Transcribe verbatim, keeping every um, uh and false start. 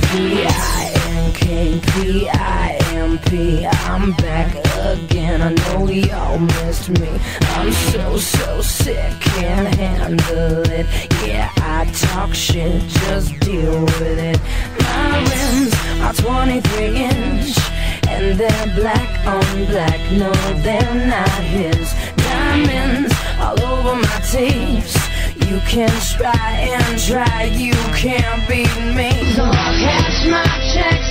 P I N K P I M P. I'm back again, I know y'all missed me. I'm so, so sick, can't handle it. Yeah, I talk shit, just deal with it. My rims are twenty-three inch, and they're black on black. No, they're not his. Diamonds all over my tapes. You can try and try, you can't beat me. So I'll cash my checks